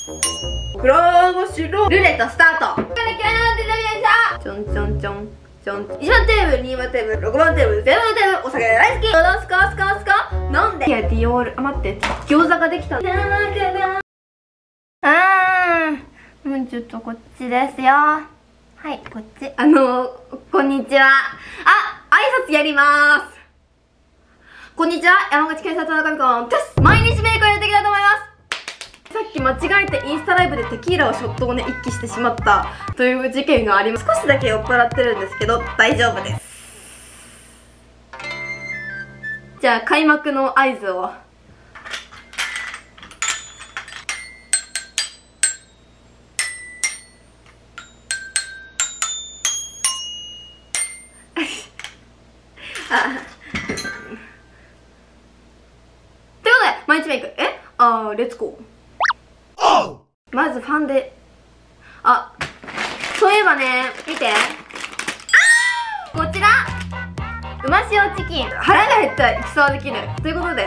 黒ごしろルーレットスタート。ちょんちょんちょんちょん。1番テーブル、2番テーブル、6番テーブル、0番テーブル。お酒大好き。どうすかすかすか飲んで。いやディオール、あ、待って、餃子ができた。もうちょっとこっちですよ。はい、こっち。こんにちは。あ、挨拶やりまーす。こんにちは、山口県里中美子です。毎日メイクをやっていきたいと思います。さっき間違えてインスタライブでテキーラをショットをね、一気してしまったという事件があります。少しだけ酔っ払ってるんですけど、大丈夫です。じゃあ、開幕の合図を。毎日メイク、レッツゴー。まずファンデ。あ、そういえばね、見て。こちらうま塩チキン。腹が減ったら戦はできるということで、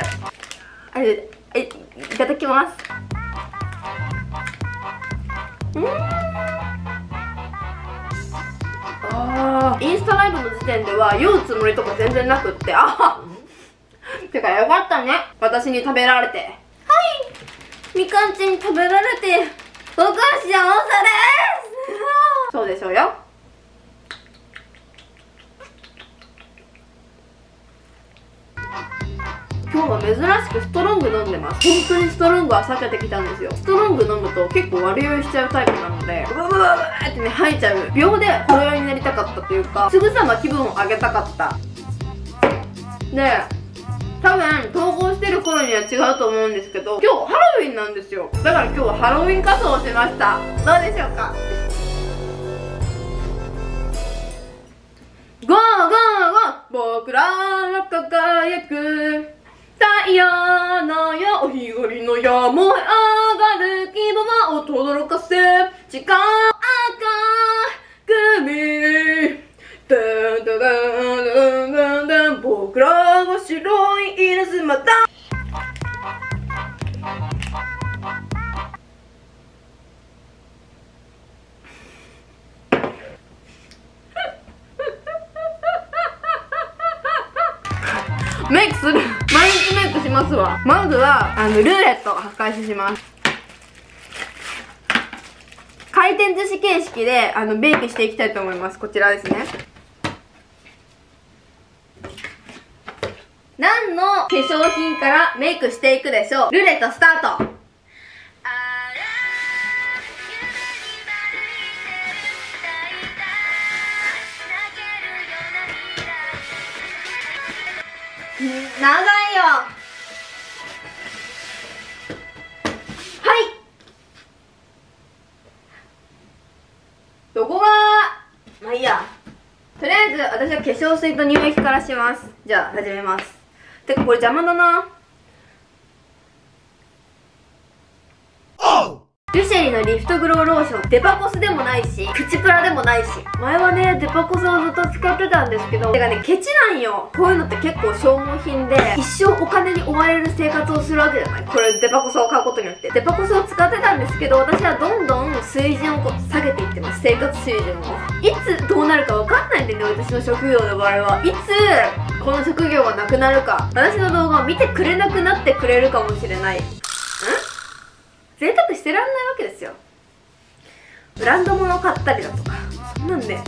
いただきます。インスタライブの時点では酔うつもりとか全然なくって、てかよかったね、私に食べられて。はい、みかんちに食べられて僕は幸せですそうでしょうよ。今日は珍しくストロング飲んでます。本当にストロングは避けてきたんですよ。ストロング飲むと結構悪酔いしちゃうタイプなので、ブブブブってね吐いちゃう。秒でほろ酔いになりたかったというか、すぐさま気分を上げたかった。で多分投稿してる頃には違うと思うんですけど、今日ハロウィンなんですよ。だから今日はハロウィン仮装をしました。どうでしょうか。ゴーゴーゴー、僕らは輝く太陽のよう、日暮りのよう燃え上がる希望を轟かせ誓う赤組。僕らが白い稲妻だ。メイクする。毎日メイクしますわ。まずはルーレットを開始します。回転寿司形式でメイクしていきたいと思います。こちらですね。何の化粧品からメイクしていくでしょう。ルーレットスタート。長いよ。はい。どこがまあいいや。とりあえず私は化粧水と乳液からします。じゃあ始めます。てかこれ邪魔だな。ルシェリのリフトグローローション、デパコスでもないしプチプラでもないし、前はねデパコスをずっと使ってたんですけど、てかねケチなんよ。こういうのって結構消耗品で一生お金に追われる生活をするわけじゃない。これデパコスを買うことによって。デパコスを使ってたんですけど、私はどんどん水準を下げていってます。生活水準を。いつどうなるかわかんないんでね、私の職業の場合は。いつこの職業がなくなるか、私の動画を見てくれなくなってくれるかもしれない。贅沢してらんないわけですよ。ブランド物を買ったりだとか、そんなんで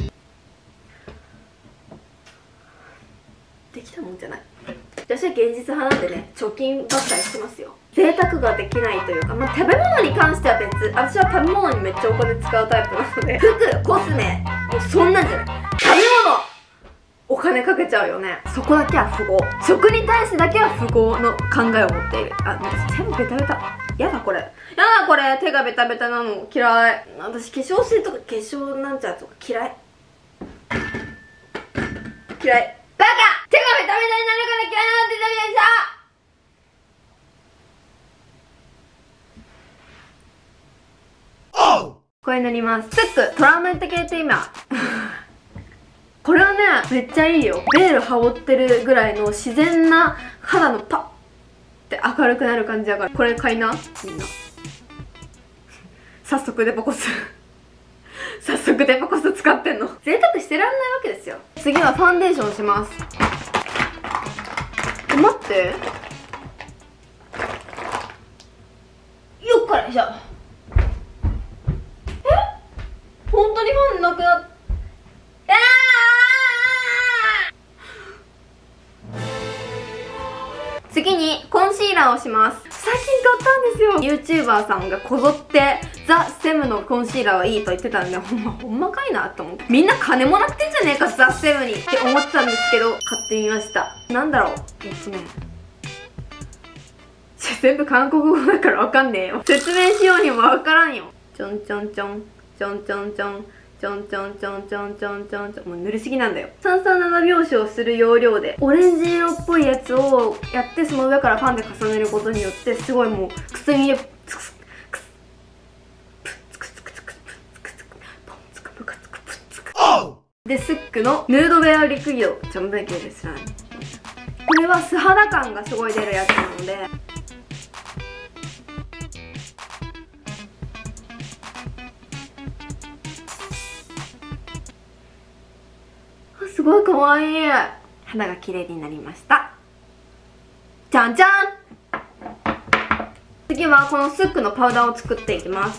できたもんじゃない。私は現実派なんでね、貯金ばっかりしてますよ。贅沢ができないというか、まあ、食べ物に関しては別。私は食べ物にめっちゃお金使うタイプなので、服、コスメ、もうそんなんじゃない。食べ物お金かけちゃうよね。そこだけは富豪。食に対してだけは富豪の考えを持っている。私全部ベタベタ。やだこれ。やだこれ。手がベタベタなの嫌い。私化粧水とか化粧なんちゃらとか嫌い。嫌い。バカ！手がベタベタになるから嫌いなんて言ったみたいでさ。これ塗ります。ツックトラウメント系って今これはねめっちゃいいよ。ベール羽織ってるぐらいの自然な肌のパッって明るくなる感じだから、これ買いなみんな早速デパコス早速デパコス使ってんの。贅沢してらんないわけですよ。次はファンデーションします。待って、よっからいしょ。本当にファンなくなっ次にコンシーラーをします。最近買ったんですよ。 YouTuber さんがこぞってザ・セムのコンシーラーはいいと言ってたんで、ほんまかいなと思って、みんな金もらってんじゃねえかザ・セムにって思ってたんですけど、買ってみました。なんだろう、全部韓国語だからわかんねえよ。説明しようにもわからんよ。ちょんちょんちょんちょんちょんちょんちょんちょんちょんちょんちょんちょんちょん、もう塗りすぎなんだよ。337拍子をする要領でオレンジ色っぽいやつをやって、その上からファンで重ねることによって、すごいもうくすみでで、スックのヌードベアリクイドちょんべけですね。これは素肌感がすごい出るやつなので、すごいかわいい。肌が綺麗になりました。じゃんじゃん。次はこのスックのパウダーを作っていきます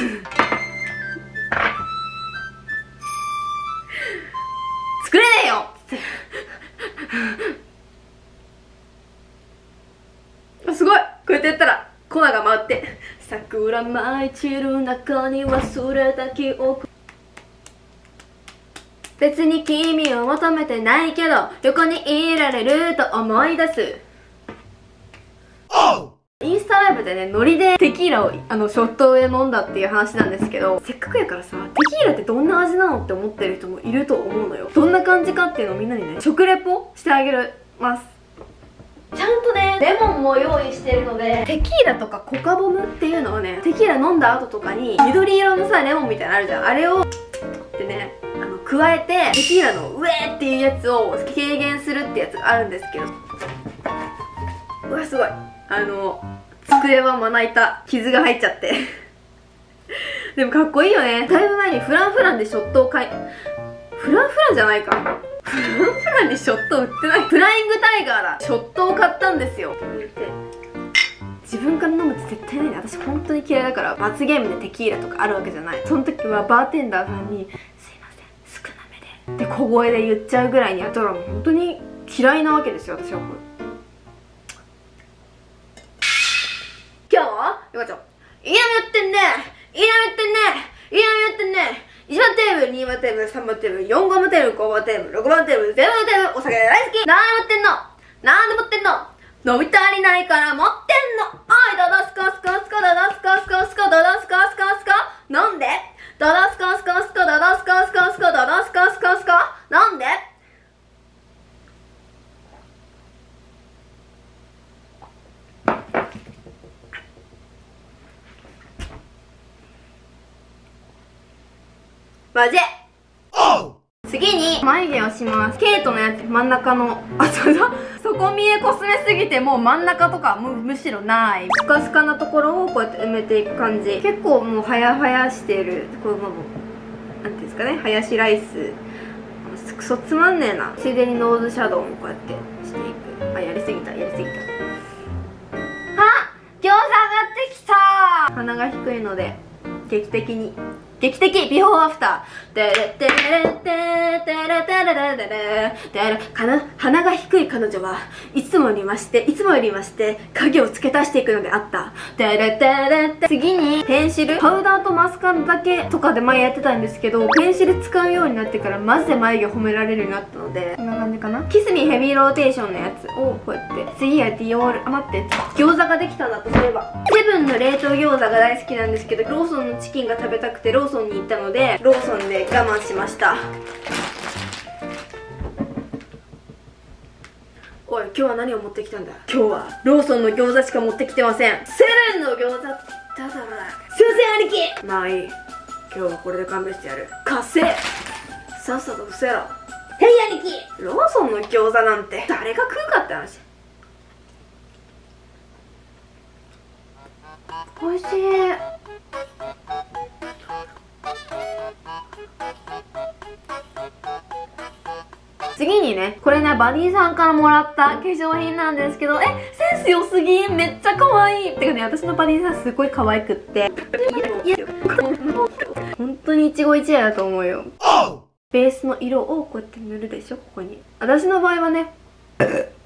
作れねえよすごい、こうやってやったら粉が回って、桜舞い散る中に忘れた記憶、別に君を求めてないけど横にいられると思い出す。インスタライブでね、ノリでテキーラをショットで飲んだっていう話なんですけど、せっかくやからさ、テキーラってどんな味なのって思ってる人もいると思うのよ。どんな感じかっていうのをみんなにね、食レポしてあげます。ちゃんとね、レモンも用意してるので、テキーラとかコカボムっていうのはね、テキーラ飲んだ後とかに緑色のさ、レモンみたいなのあるじゃん。あれをってね、加えてテキーラのウェーっていうやつを軽減するってやつがあるんですけど、うわすごい、机はまな板傷が入っちゃってでもかっこいいよね。だいぶ前にフランフランでショットをフランフランじゃないか、フランフランにショット売ってない、フライングタイガーだ。ショットを買ったんですよ。自分から飲むって絶対ないね。私本当に嫌いだから。罰ゲームでテキーラとかあるわけじゃない。その時はバーテンダーさんにすいません少なめでって小声で言っちゃうぐらいに、あとはもう本当に嫌いなわけですよ、私は。これ今日はよかちゃん、いいやめってんね、いいやめってんね、いいやめってんね。1番テーブル、2番テーブル、3番テーブル、4番テーブル、5番テーブル、6番テーブル、0番テーブル、お酒大好き。なんで持ってんの、なんで持ってんの、飲み足りないから持ってんの。おいダダスカスカスカダダスカスカスカダダスカスカスカ、なんでダダスカスカスカダダスカスカスカダダスカスカスカ、なんで。マジ次に眉毛をします。ケイトのやつ、真ん中のそうだ、底見えコスメすぎてもう真ん中とかむしろない。スカスカなところをこうやって埋めていく感じ。結構もうはやはやしてる、これもなんていうんですかね、ハヤシライス、クソつまんねえな。ついでにノーズシャドウもこうやってしていく。あ、やりすぎた、やりすぎた。あ、餃子上がってきた。鼻が低いので劇的ビフォーアフター。テレテレテレテレテレテレテレ。鼻が低い彼女はいつもよりまして影を付け足していくのであった。テレテレテ。次にペンシル、パウダーとマスカラだけとかで前やってたんですけど、ペンシル使うようになってからマジで眉毛褒められるようになったので、こんな感じかな。キスミヘビーローテーションのやつをこうやって、次はディオール、あ、待って、餃子ができたんだとすれば、セブンの冷凍餃子が大好きなんですけど、ローソンのチキンが食べたくてローソンに行ったので、ローソンで我慢しました。おい、今日は何を持ってきたんだ。今日はローソンの餃子しか持ってきてません。セブンの餃子だだろ。すいません兄貴。まあいい、今日はこれで勘弁してやる。稼い、さっさと伏せろ。へい兄貴。ローソンの餃子なんて誰が食うかって話。おいしい。 次にね、これね、バディさんからもらった化粧品なんですけど、センス良すぎん、めっちゃ可愛い。てかね、私のバディさんすごい可愛くって。本当に一期一会だと思うよ。ベースの色をこうやって塗るでしょ、ここに。私の場合はね、ご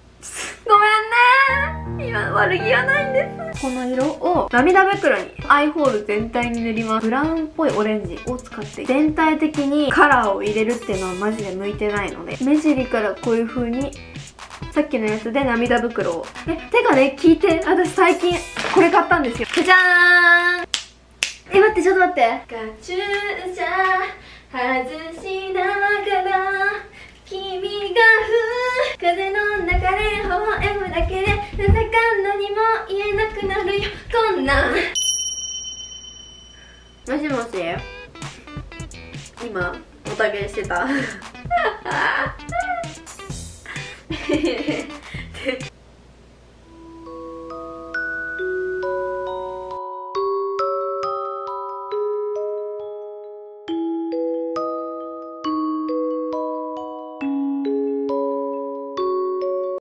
めんね、今悪気はないんです。この色を涙袋にアイホール全体に塗ります。ブラウンっぽいオレンジを使って全体的にカラーを入れるっていうのはマジで向いてないので、目尻からこういう風にさっきのやつで涙袋を。てかね、聞いて、私最近これ買ったんですよ。じゃじゃーん。待って、ちょっと待って。カチューシャ外しながら君が風の中で微笑むだけでなぜか何も言えなくなるよ、こんな。もしもし、今おたげしてた